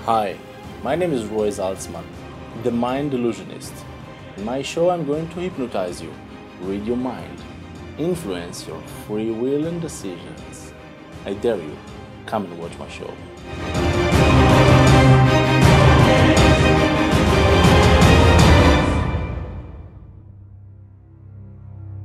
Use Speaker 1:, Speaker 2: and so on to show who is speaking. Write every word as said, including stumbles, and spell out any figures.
Speaker 1: Hi, my name is Roy Zaltzman, the Mind Illusionist. In my show, I'm going to hypnotize you, read your mind, influence your free will and decisions. I dare you, come and watch my show.